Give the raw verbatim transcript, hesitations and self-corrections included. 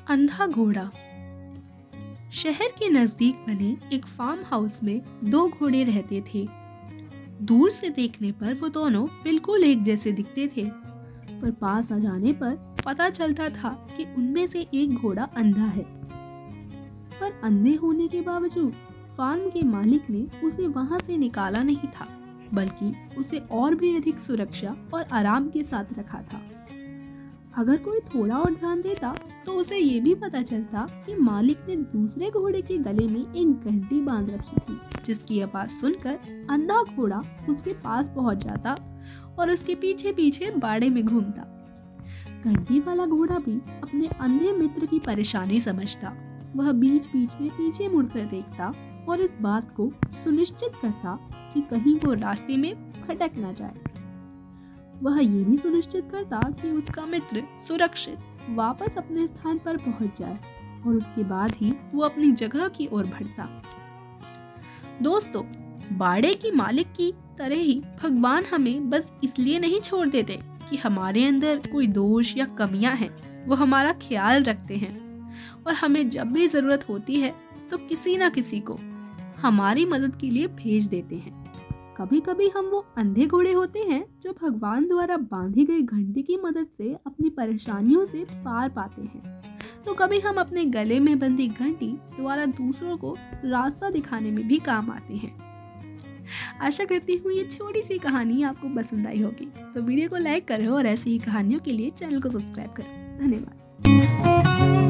अंधा घोड़ा। शहर के नजदीक बने एक फार्म हाउस में दो घोड़े रहते थे। दूर से देखने पर वो दोनों बिल्कुल एक जैसे दिखते थे, पर पास आ जाने पर पता चलता था कि उनमें से एक घोड़ा अंधा है। पर अंधे होने के बावजूद फार्म के मालिक ने उसे वहां से निकाला नहीं था, बल्कि उसे और भी अधिक सुरक्षा और आराम के साथ रखा था। अगर कोई थोड़ा और ध्यान देता तो उसे ये भी पता चलता कि मालिक ने दूसरे घोड़े के गले में एक घंटी बांध रखी थी, जिसकी आवाज सुनकर अंधा घोड़ा उसके पास पहुंच जाता और उसके पीछे पीछे बाड़े में घूमता। घंटी वाला घोड़ा भी अपने अंधे मित्र की परेशानी समझता। वह बीच बीच में पीछे मुड़कर देखता और इस बात को सुनिश्चित करता कि कहीं वो रास्ते में भटक न जाए। वह ये भी सुनिश्चित करता कि उसका मित्र सुरक्षित वापस अपने स्थान पर पहुंच जाए और उसके बाद ही वो अपनी जगह की ओर बढ़ता। दोस्तों, बाड़े की मालिक की तरह ही भगवान हमें बस इसलिए नहीं छोड़ देते कि हमारे अंदर कोई दोष या कमियां हैं। वो हमारा ख्याल रखते हैं और हमें जब भी जरूरत होती है तो किसी न किसी को हमारी मदद के लिए भेज देते हैं। कभी कभी हम वो अंधे घोड़े होते हैं जो भगवान द्वारा बांधी गई घंटी की मदद से अपनी परेशानियों से पार पाते हैं, तो कभी हम अपने गले में बंधी घंटी द्वारा दूसरों को रास्ता दिखाने में भी काम आते हैं। आशा करती हूँ ये छोटी सी कहानी आपको पसंद आई होगी, तो वीडियो को लाइक करो और ऐसी ही कहानियों के लिए चैनल को सब्सक्राइब करो। धन्यवाद।